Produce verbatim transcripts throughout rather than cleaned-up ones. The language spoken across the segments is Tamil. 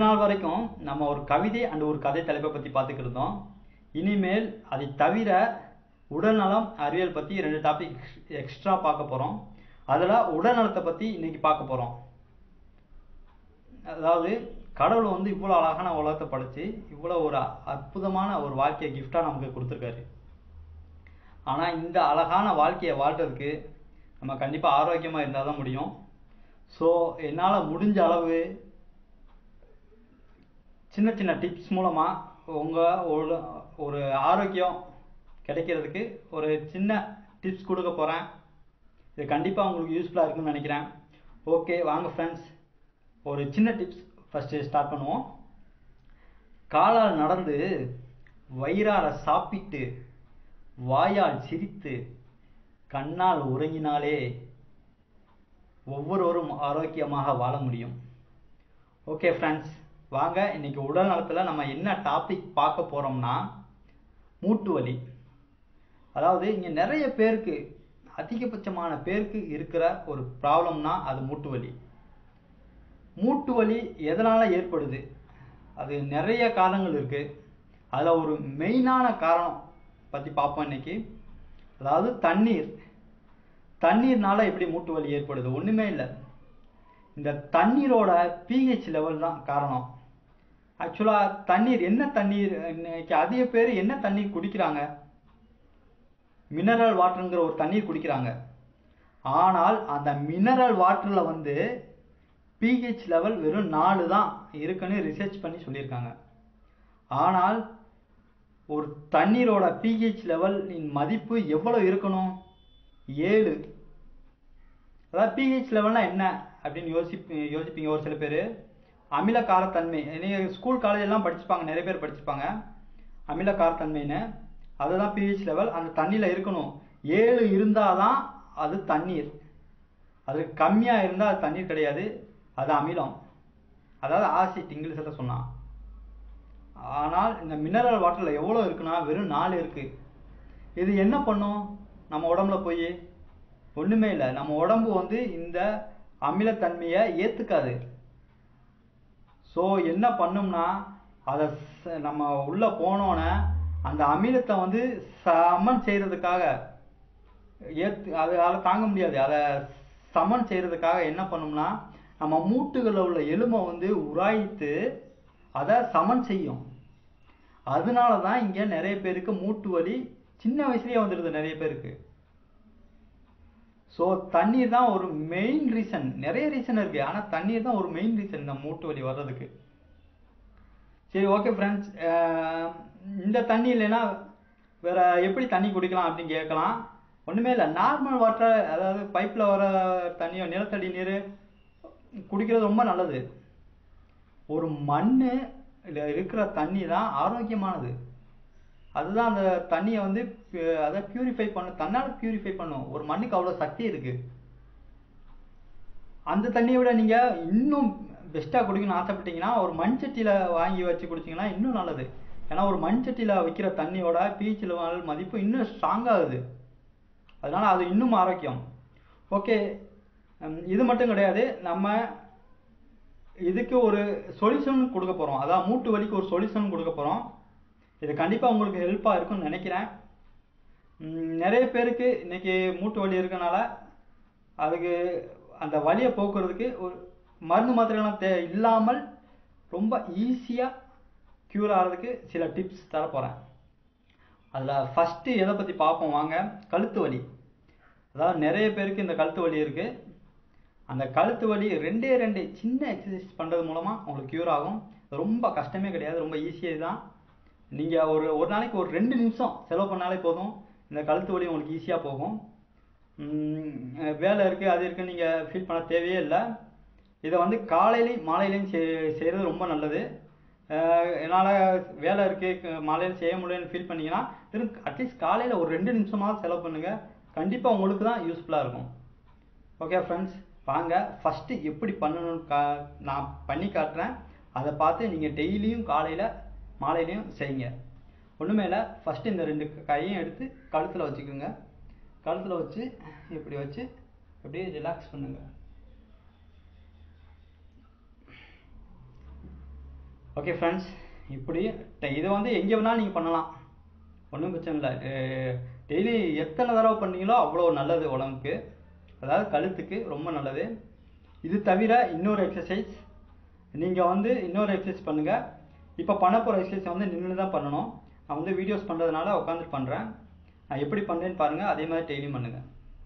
நாள் வரைக்கும் நம்ம ஒரு கவிதை அண்ட் ஒரு கதை தலைப்பை பற்றி பார்த்துக்கிட்டு இருந்தோம். இனிமேல் அதை தவிர உடல்நலம் அறிவியல் பற்றி ரெண்டு டாபிக் எக்ஸ்ட்ரா பார்க்க போகிறோம். அதில் உடல்நலத்தை பற்றி இன்னைக்கு பார்க்க போகிறோம். அதாவது கடவுள் வந்து இவ்வளோ அழகான உலகத்தை படைச்சு இவ்வளோ ஒரு அற்புதமான ஒரு வாழ்க்கையை கிஃப்டாக நமக்கு கொடுத்துருக்காரு. ஆனால் இந்த அழகான வாழ்க்கையை வாழ்றதுக்கு நம்ம கண்டிப்பாக ஆரோக்கியமாக இருந்தால் தான் முடியும். ஸோ என்னால் முடிஞ்ச அளவு சின்ன சின்ன டிப்ஸ் மூலமாக உங்கள் ஒரு ஒரு ஆரோக்கியம் கிடைக்கிறதுக்கு ஒரு சின்ன டிப்ஸ் கொடுக்க போகிறேன். இது கண்டிப்பாக உங்களுக்கு யூஸ்ஃபுல்லாக இருக்குன்னு நினைக்கிறேன். ஓகே, வாங்க ஃப்ரெண்ட்ஸ், ஒரு சின்ன டிப்ஸ் ஃபஸ்ட்டு ஸ்டார்ட் பண்ணுவோம். காலால் நடந்து, வயிறார சாப்பிட்டு, வாயால் சிரித்து, கண்ணால் உறங்கினாலே ஒவ்வொருவரும் ஆரோக்கியமாக வாழ முடியும். ஓகே ஃப்ரெண்ட்ஸ், வாங்க இன்னைக்கு உடல் நலத்தில் நம்ம என்ன டாபிக் பார்க்க போகிறோம்னா மூட்டு வலி. அதாவது இங்கே நிறைய பேருக்கு, அதிகபட்சமான பேருக்கு இருக்கிற ஒரு ப்ராப்ளம்னா அது மூட்டு வலி. மூட்டு வலி எதனால் ஏற்படுது? அது நிறைய காரணங்கள் இருக்குது. அதில் ஒரு மெயினான காரணம் பற்றி பார்ப்போம் இன்னைக்கு. அதாவது தண்ணீர். தண்ணீர்னால எப்படி மூட்டு வலி ஏற்படுது? ஒன்றுமே இல்லை, இந்த தண்ணீரோட பிஹெச் லெவல் தான் காரணம். ஆக்சுவலாக தண்ணீர் என்ன தண்ணீர், இன்னைக்கு அதிக பேர் என்ன தண்ணீர் குடிக்கிறாங்க? மினரல் வாட்டருங்கிற ஒரு தண்ணீர் குடிக்கிறாங்க. ஆனால் அந்த மினரல் வாட்டரில் வந்து பிஹெச் லெவல் வெறும் நாலு தான் இருக்குன்னு ரிசர்ச் பண்ணி சொல்லியிருக்காங்க. ஆனால் ஒரு தண்ணீரோட பிஹெச் லெவலின் மதிப்பு எவ்வளோ இருக்கணும்? ஏழு. அதாவது பிஹெச் லெவல்னா என்ன அப்படின்னு யோசிப்பு யோசிப்பீங்க ஒரு சில பேர். அமில காரத்தன்மை, நீங்கள் ஸ்கூல் காலேஜெல்லாம் படிச்சுப்பாங்க, நிறைய பேர் படிச்சுப்பாங்க அமில காரத்தன்மைன்னு. அதுதான் பிஹெச் லெவல். அந்த தண்ணியில் இருக்கணும். ஏழு இருந்தால் தான் அது தண்ணீர். அது கம்மியாக இருந்தால் அது தண்ணீர் கிடையாது, அது அமிலம், அதாவது ஆசிட் இங்கிலீஷில் சொன்னான். ஆனால் இந்த மினரல் வாட்டரில் எவ்வளோ இருக்குன்னா வெறும் நாலு இருக்குது. இது என்ன பண்ணும் நம்ம உடம்புல போய்? ஒன்றுமே இல்லை. நம்ம உடம்பு வந்து இந்த அமிலத்தன்மையை ஏற்றுக்காது. ஸோ என்ன பண்ணும்னா அதை நம்ம உள்ளே போனோன்னே அந்த அமிலத்தை வந்து சமன் செய்கிறதுக்காக, ஏற்று அது அதை தாங்க முடியாது, அதை சமன் செய்கிறதுக்காக என்ன பண்ணும்னா நம்ம மூட்டுகளில் உள்ள எலும்பை வந்து உராய்த்து அதை சமன் செய்யும். அதனால தான் இங்கே நிறைய பேருக்கு மூட்டு வலி சின்ன வயசுலேயே வந்துடுது நிறைய பேருக்கு. ஸோ தண்ணீர் தான் ஒரு மெயின் ரீசன். நிறைய ரீசன் இருக்குது, ஆனால் தண்ணீர் தான் ஒரு மெயின் ரீசன் இந்த மூட்டு வலி வர்றதுக்கு. சரி, ஓகே ஃப்ரெண்ட்ஸ், இந்த தண்ணி இல்லைன்னா வேறு எப்படி தண்ணி குடிக்கலாம் அப்படின்னு கேட்கலாம். ஒன்றுமே இல்லை, நார்மல் வாட்டர், அதாவது பைப்பில் வர தண்ணியோ நிலத்தடி நீர் குடிக்கிறது ரொம்ப நல்லது. ஒரு மண்ணில் இருக்கிற தண்ணி தான் ஆரோக்கியமானது. அதுதான் அந்த தண்ணியை வந்து அதை பியூரிஃபை பண்ணும், தன்னால் பியூரிஃபை பண்ணும். ஒரு மண்ணுக்கு அவ்வளோ சக்தி இருக்குது. அந்த தண்ணியை விட நீங்கள் இன்னும் பெஸ்ட்டாக குடிக்கணும்னு ஆசைப்பட்டீங்கன்னா ஒரு மண் சட்டியில் வாங்கி வச்சு குடிச்சிங்கன்னா இன்னும் நல்லது. ஏன்னா ஒரு மண் சட்டியில் வைக்கிற தண்ணியோட பிஹெச் லெவல் மதிப்பு இன்னும் ஸ்ட்ராங்காகுது. அதனால் அது இன்னும் ஆரோக்கியம். ஓகே, இது மட்டும் கிடையாது, நம்ம இதுக்கு ஒரு சொல்யூஷன் கொடுக்க போகிறோம். அதான் மூட்டு வலிக்கு ஒரு சொல்யூஷன் கொடுக்க போகிறோம். இது கண்டிப்பாக உங்களுக்கு ஹெல்ப்பாக இருக்குன்னு நினைக்கிறேன். நிறைய பேருக்கு இன்றைக்கி மூட்டு வலி இருக்கனால அதுக்கு அந்த வலியை போக்குறதுக்கு ஒரு மருந்து மாத்திரைலாம் தே இல்லாமல் ரொம்ப ஈஸியாக க்யூர் ஆகிறதுக்கு சில டிப்ஸ் தர போகிறேன். அதில் ஃபஸ்ட்டு எதை பற்றி பார்ப்போம் வாங்க. கழுத்து வலி. அதாவது நிறைய பேருக்கு இந்த கழுத்து வலி இருக்குது. அந்த கழுத்து வலி ரெண்டே ரெண்டு சின்ன எக்ஸசைஸ் பண்ணுறது மூலமாக உங்களுக்கு க்யூர் ஆகும். ரொம்ப கஷ்டமே கிடையாது, ரொம்ப ஈஸியாக தான். நீங்கள் ஒரு ஒரு நாளைக்கு ஒரு ரெண்டு நிமிஷம் செலவு பண்ணாலே போதும், இந்த கழுத்து வலி உங்களுக்கு ஈஸியாக போகும். வேலை இருக்குது அது இருக்குன்னு நீங்கள் ஃபீல் பண்ண தேவையே இல்லை. இதை வந்து காலையிலையும் மாலையிலையும் செய் செய்கிறது ரொம்ப நல்லது. என்னால் வேலை இருக்குது மாலையில் செய்ய முடியலன்னு ஃபீல் பண்ணிங்கன்னா வெறும் அட்லீஸ்ட் காலையில் ஒரு ரெண்டு நிமிஷமாக செலவு பண்ணுங்கள். கண்டிப்பாக உங்களுக்கு தான் யூஸ்ஃபுல்லாக இருக்கும். ஓகே ஃப்ரெண்ட்ஸ், வாங்க ஃபஸ்ட்டு எப்படி பண்ணணும்னு கா நான் பண்ணி காட்டுறேன். அதை பார்த்து நீங்கள் டெய்லியும் காலையில் மாலையிலையும் செய்யுங்க. ஒன்றுமே இல்லை, ஃபஸ்ட்டு இந்த ரெண்டு கையும் எடுத்து கழுத்தில் வச்சுக்கோங்க. கழுத்தில் வச்சு இப்படி வச்சு அப்படியே ரிலாக்ஸ் பண்ணுங்கள். ஓகே ஃப்ரெண்ட்ஸ், இப்படி இது வந்து எங்கே வேணாலும் நீங்கள் பண்ணலாம், ஒன்றும் பிரச்சனை இல்லை. டெய்லி எத்தனை தடவை பண்ணீங்களோ அவ்வளோ நல்லது உடம்புக்கு, அதாவது கழுத்துக்கு ரொம்ப நல்லது. இது தவிர இன்னொரு எக்ஸசைஸ் நீங்கள் வந்து இன்னொரு எக்ஸசைஸ் பண்ணுங்கள். இப்போ பண்ண போகிற எக்ஸசைஸ் வந்து நின்று தான் பண்ணணும். நான் வந்து வீடியோஸ் பண்ணுறதுனால உட்காந்துட்டு பண்ணுறேன். நான் எப்படி பண்ணுறேன்னு பாருங்கள், அதே மாதிரி டெய்லியும் பண்ணுங்கள்.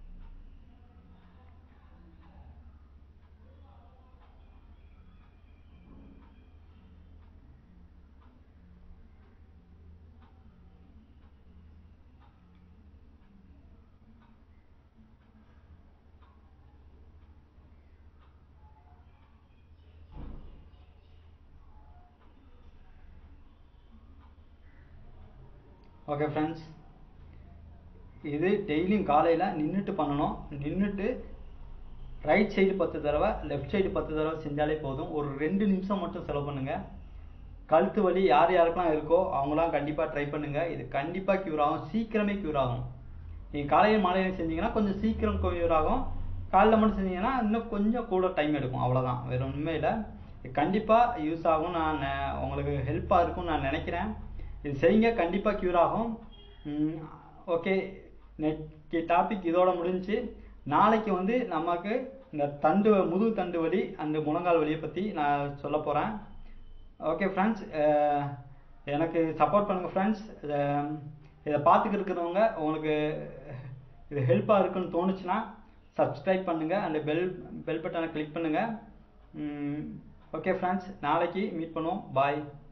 ஓகே ஃப்ரெண்ட்ஸ், இது டெய்லியும் காலையில் நின்றுட்டு பண்ணணும். நின்றுட்டு ரைட் சைடு பத்து தடவை, லெஃப்ட் சைடு பத்து தடவை செஞ்சாலே போதும். ஒரு ரெண்டு நிமிஷம் மட்டும் செலவு பண்ணுங்கள். கழுத்து வலி யார் யாருக்கெல்லாம் இருக்கோ அவங்களாம் கண்டிப்பாக ட்ரை பண்ணுங்கள். இது கண்டிப்பாக க்யூர் ஆகும், சீக்கிரமே க்யூர் ஆகும். நீங்கள் காலையில் மாலையில் செஞ்சீங்கன்னா கொஞ்சம் சீக்கிரம் க்யூர் ஆகும். காலையில் மட்டும் செஞ்சீங்கன்னா இன்னும் கொஞ்சம் கூட டைம் எடுக்கும், அவ்வளோதான், வேறு ஒன்றுமே இல்லை. இது கண்டிப்பாக யூஸ் ஆகும், நான் உங்களுக்கு ஹெல்ப்பாக இருக்கும்னு நான் நினைக்கிறேன். இது செய்யுங்க, கண்டிப்பாக க்யூர் ஆகும். ஓகே, நெக்ஸ்ட் டாபிக் இதோட முடிஞ்சு. நாளைக்கு வந்து நமக்கு இந்த தண்டு முதுகு தண்டு வலி அந்த முழங்கால் வலியை பற்றி நான் சொல்ல போகிறேன். ஓகே ஃப்ரெண்ட்ஸ், எனக்கு சப்போர்ட் பண்ணுங்கள் ஃப்ரெண்ட்ஸ். இதை பார்த்துக்கிட்டு இருக்கிறவங்க உங்களுக்கு இது ஹெல்ப்பாக இருக்குன்னு தோணுச்சுன்னா சப்ஸ்கிரைப் பண்ணுங்கள், அந்த பெல் பெல் பட்டனை கிளிக் பண்ணுங்கள். ஓகே ஃப்ரெண்ட்ஸ், நாளைக்கு மீட் பண்ணுவோம். பாய்.